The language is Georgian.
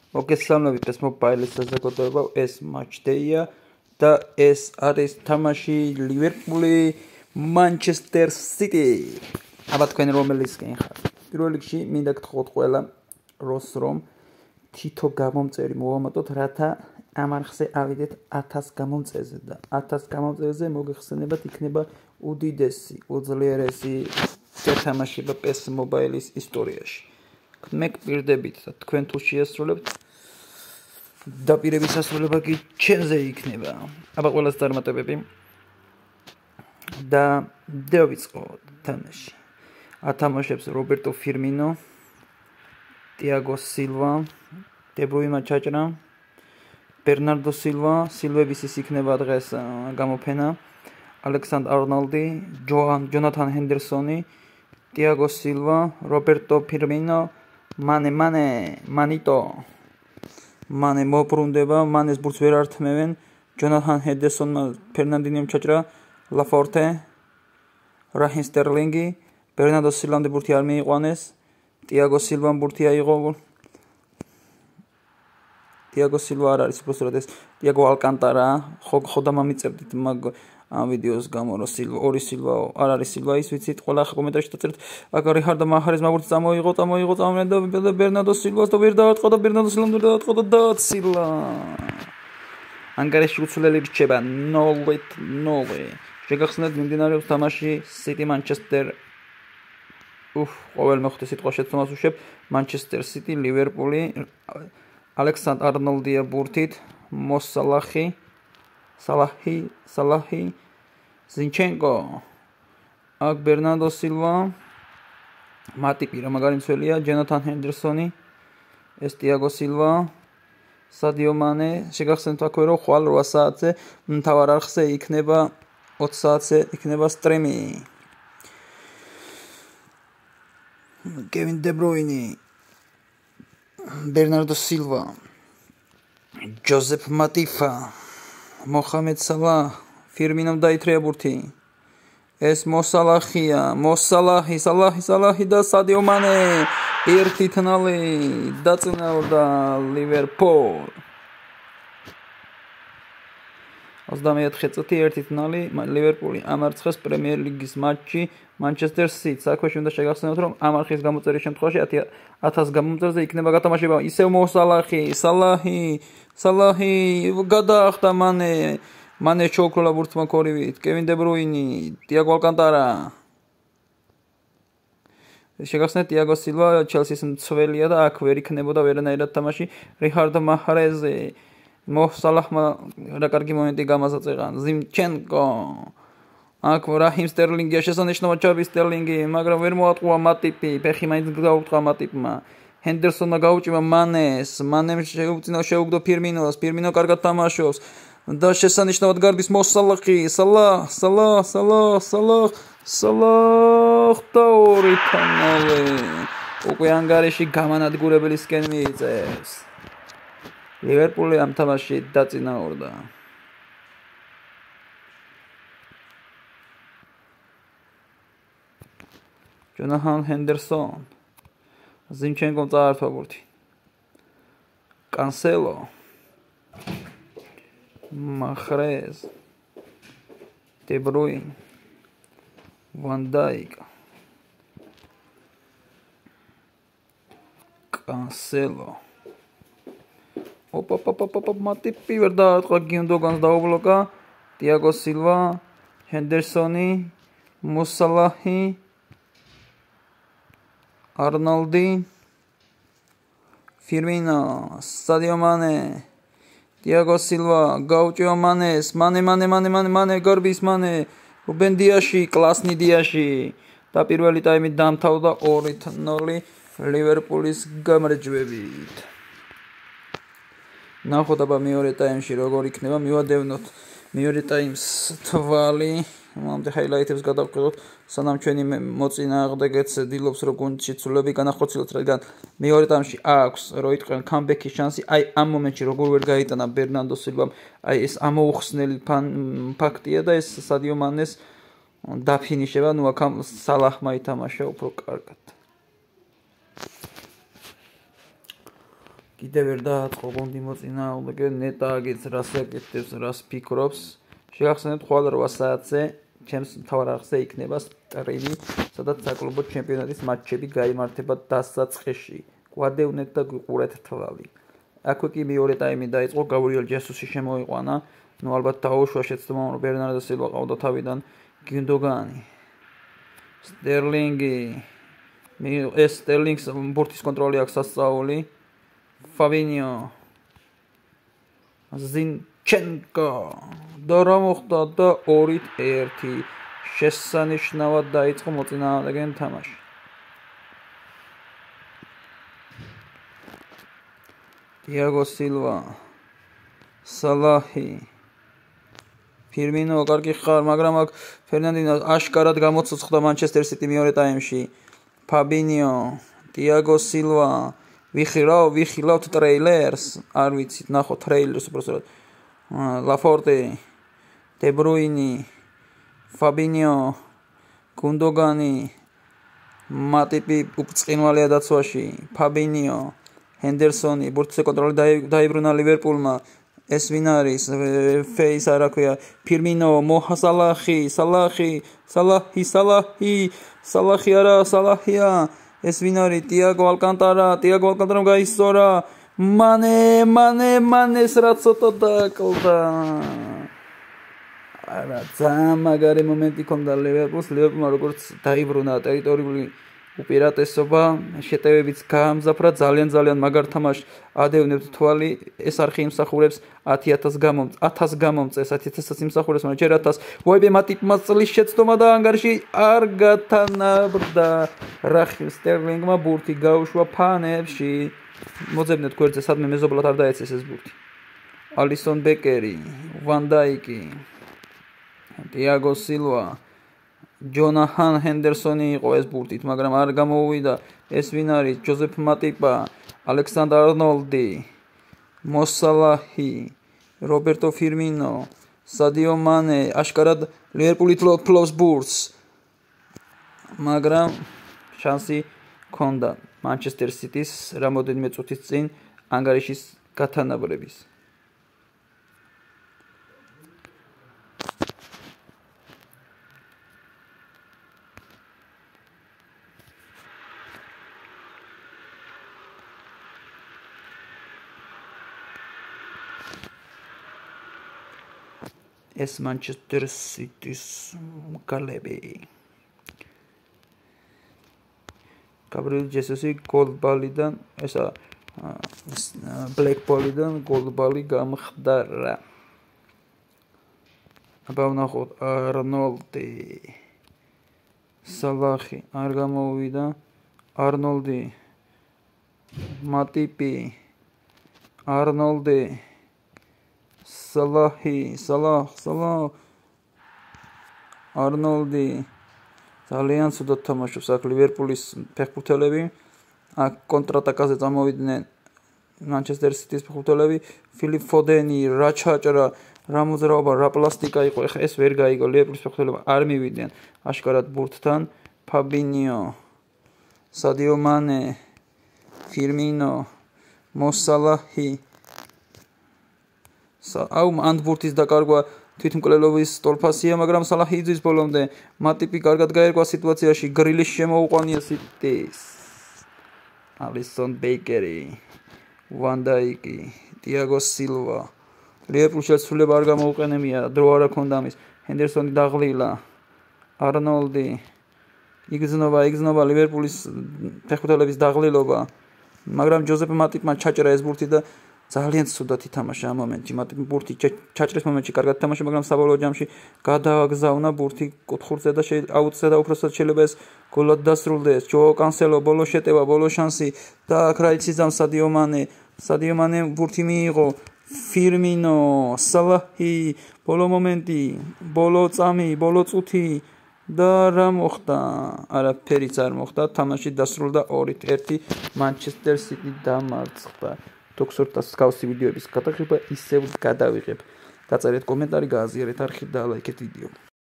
მოგესალმებით PES Mobile-ის საზოგადოება, ეს match-day-ია და ეს არის თამაში ლივერპული Manchester City. აბა თქვენ რომელისკენ ხართ? პირველ რიგში მინდა გთხოვოთ ყველა როს რომ თითო გამომწერი მოვამატოთ, რათა ამ არხზე ავიდეთ 1000 გამომწერზე და 1000 გამომწერზე მოგეხსენებათ იქნება უდიდესი, უძლიერესი თამაშება PES Mobile-ის ისტორიაში. მე გპირდებით და თქვენ თუ შეასრულებთ დაპირების ასრულება კი ჩემზე იქნება. აბა ყველას წარმატებები და დავიწყოთ თამაში. ათამაშებს რობერტო ფირმინო, ტიაგო სილვა, დე ბრუინა ჩაჭრა, ბერნარდო სილვა, სილვების ის იქნება დღეს გამოფენა, ალექსანდრ არნოლდი, ჯონათან ჰენდერსონი, ტიაგო სილვა, რობერტო ფირმინო, მანიტო მანე მოპრუნდება, მანეს ბურთს ვერ ართმევენ, ჯონათან ჰენდერსონმა ფერნანდინიომ ჩაჭრა, ლაფორტე, რაჰიმ სტერლინგი, ბერნარდო სილვამ ბურთი არ მიიყვანეს, ტიაგო სილვამ ბურთი აიღო. ტიაგო სილვა არ არის უბრალოდ ეს ტიაგო ალკანტარა, ხო დამამიწერდით მაგ ამ ვიდეოს გამო რომ სილვა ორი სილვა არ არის სილვა ის ვიცით ყველა კომენტარში დაწერთ აქ რიხარდო მაჰარეს მაგურთ წამოიღო და ბერნარდო სილვას და ვერ დაარტყა და ბერნარდო სილვამ ვერ დაარტყა და დააცილა ანგარიში უცვლელი რჩება 0-0 შეგახსნათ მიმდინარეობს თამაში City Manchester ყოველ მეხუთე სიტყვა შეცდომას უშვებ Manchester City Liverpool ალექსანდრ არნოლდია ბურთით მოსალახი Salahi, Zinchenko, აქ ბერნარდო სილვა, მატიპი რა მაგარი მცველია, ჯონათან ჰენდერსონი, ეს ტიაგო სილვა, სადიო მანე, შეგახსენებთ აქვე რომ ხვალ 8 საათზე მთავარ არხზე იქნება 20 საათზე იქნება სტრიმი. კევინ დე ბრუინი, ბერნარდო სილვა, ჯოზეფ მატიფა მოხამედ სალა ფირმინომ დაითრია ბურთი ეს მოსალახია სალაჰი და სადიო მანე ერთი თნალი დაწინაურდა ლივერპულ 24 წუთი ერთი თნალი ლივერპული ამარცხეს პრემიერ ლიგის მატჩი Manchester City საქმეში უნდა შეგახსენოთ რომ ამ არხის გამოწერის შემთხვევაში 1000 გამომწერზე იქნება გათამაშება ისევ სალაჰი გადაახდა მანე ჩოქროლა ბურთმა ქორივით კევინ დე ბრუინი ტიაგო ალკანტარა შეგახსენეთ ტიაგო სილვა ჩელსის მცველია და აქ ვერ იქნებოდა ვერანაირად თამაში რიხარდო მაჰარეზი მოსალაჰმა რა კარგი მომენტი გამასაწეღან ზინჩენკო აქ რაჰიმ სტერლინგია შესანიშნავად ჩარბი სტერლინგი მაგრამ ვერ მოატყუა მატიპი ფეხი მაინც გაუტყვა მატიპმა ჰენდერსონმა გაუჭირა მანემ შეუგდო ფირმინო კარგად თამაშობს და შესანიშნავად გარბის მოსალახი სალაჰ და ორი თამალი უკვე ანგარიში გამანადგურებელისკენ მიიწევს ლივერპული ამ თამაში დაწინაურდა ჯონათან ჰენდერსონ ზინჩენკომ წაართვა ბურთი კანსელო მაჰრეზ დე ბრუინ ვან დაიკ კანსელო მატიპი ვერ დაარტყა გიუნდოგანს დაუბლოკა ტიაგო სილვა ჰენდერსონი მოსალაჰი არნოლდი ფირმინო სადიო მანე ტიაგო სილვა გაუჭირა მანეს მანე გარბის მანე რუბენ დიაში კლასნი დიაში და პირველი ტაიმი დამთავრდა 2-0 ლივერპულის გამარჯვებით ნახოთ აბა მეორე ტაიმში როგორ იქნება მივადევნოთ მეორე ტაიმს თვალი მომდე ჰაილაითებს გადავყიდოთ სანამ ჩვენი მოწინააღმდეგეც დილობს რომ გუნდში ცვლილები განახორციელოთ რადგან მეორე ტაიმში აქვს რო იტყვიან კამბექის შანსი აი ამ მომენტში როგორ ვერ გაიტანა ბერნარდო სილვამ აი ეს ამოუხსნელი ფაქტია და ეს სადიო მანეს დაფინიშება ნუ აქ სალაჰმა ითამაშა უფრო კარგად კიდევ ვერ დააწყო გუნდი მოწინააღმდეგე ნეტაგიც რას აკეთებს, რას ფიქრობს. შეგახსენებთ ხვალ 8 საათზე ჩემს მთავარ არხზე იქნება სტრიმი, სადაც საკლუბო ჩემპიონატის მატჩები გაიმართება დასაწყისში. გვადევნეთ და გვიყურეთ თვალი. აქვე კი მეორე ტაიმი დაიწყო, გაბრიელ ჯესუსი შემოიყვანა. ალბათ დაუშვა შეცდომა, რომ ბერნარდო სილვა ყავდა თავიდან გინდოგანი. სტერლინგი ეს სტერლინგს ბურთის კონტროლი აქვს სასწაული. Fabinho Zinchenko და რა მოხდა და 2-1 შესანიშნავად დაიწყო მოწინააღმდეგე თამაში. Thiago Silva, Salahi, Firmino კარგი ხარ, მაგრამ აქ ფერნანდინო აშკარად გამოცოცხლდა Manchester City მეორე ტაიმში. Fabinho, Thiago Silva ვიხილავთ ტრეილერს, არ ვიცით, ნახოთ ტრეილერს უბრალოდ. Laporte, De Bruyne, Fabinho, Gundogan, Matip უბრწყინვალეა დაცვაში, Fabinho, Henderson, ბურთზე კონტროლი დაიბრუნა ლივერპულმა. ეს ვინ არის? ფეის არა ქვია. Firmino, Moha Salahi, Salahi არა, Salahia. ეს ვინ არის? Thiago Alcantara გაისწორა. მანეს რა ცოტა დაკლდა. არა, ძალიან მაგარი მომენტი ქონდა ლივერპულს, ლივერპულმა როგორც დაიბრუნა ტერიტორიული უპირატესობა, შეტევებიც გაამზაფრა, ძალიან მაგარ თამაშს ადევნებთ თვალი. ეს არხი იმსახურებს 1000 გამომწეს, 1000-ს იმსახურებს, მაგრამ ჯერ 1000 ვაიბე მატიპმა წლის შეცდომა და ანგარიში არ გათანაბრდა. რახილ სტერლინგმა ბურთი გაუშვა ფანებში. მოძებნეთ გვერდზე, სადმე მეზობლად არ დაეცეს ეს ბურთი. ალისონ ბეკერი, ვან დაიკი, Thiago Silva, Jonathan Hendersoni იყო ეს ბურთით, მაგრამ არ გამოუვიდა. ეს ვინ არის? ჯოზეფ მატიპა, ალექსანდრ არნოლდი, მოსალაჰი, რობერტო ფირმინო, სადიო მანე. აშკარად ლივერპული ფლობს ბურთს, მაგრამ შანსი ჰქონდა Manchester City-ს რამოდენიმე წუთის წინ ანგარიშის გათანაბრების. ეს Manchester City-ს მკალები. Gabriel Jesus-ი გოლბალიდან, ესა Blackpool-დან გოლბალი გამხდარა. აბა ვნახოთ არნოლდი. Salahi არ გამოუვიდა. არნოლდი. მატიპი. არნოლდი. Salah არნოლდი. ძალიან ცუდად თამაშობს აქ ლივერპულის ფეხბურთელები. აქ კონტრატაკაზე წამოვიდნენ Manchester City-ს ფეხბურთელები. Philip Foden-ი რა ჩაჭრა, რა მოძრაობა, რა პლასტიკა იყო. ეხა ეს ვერ გაიგო ლივერპულის ფეხბურთელები არ მივიდნენ აშკარად ბურთთან. Fabinho, Sadio Mane, Firmino, Mo Salahi. ამ ბურთის დაკარგვა თვითმკვლელობის ტოლფასია, მაგრამ Salahi იზის ბოლომდე. მატიპი კარგად გაერკვა სიტუაციაში, გრილის შემოუყვანია City-ს. Alisson Becker-ი, Van Dijk-ი, Thiago Silva. ლივერპულს შეცვლილება არ გამოუყენებია, დრო არ აქვს ამის. Henderson-ი დაღლილა, არნოლდი. იგრძნობა ლივერპულის ფეხბურთელების დაღლილობა, მაგრამ ჯოზეფ მატიპმა ჩაჭრა ეს ბურთი და ძალიან ცუდად ითამაშა ამ მომენტში. მატიპი ბურთი ჩაჭრის მომენტში კარგად ითამაშა, მაგრამ საბოლოო ჯამში გადააგზავნა ბურთი კუთხურზე და აუცდა და უпроსტად შეიძლება ეს გოლად დასრულდეს. ჯო კანსელო ბოლო შეტევა, ბოლო შანსი და აქ რა იცის ამ სადიო მანე ბურთი მიიღო. Firmino, Salahi, ბოლო მომენტი, ბოლო წამი, ბოლო წუთი და რა მოხდა? არაფერიც არ მოხდა. თამაში დასრულდა 2-1 Manchester City დამარცხდა. თუ გსურთ ასკაუსი ვიდეოების გადაღება, ისევ გადავიღებ. დაწერეთ კომენტარი, გააზიარეთ არხი და ლაიქეთ ვიდეო.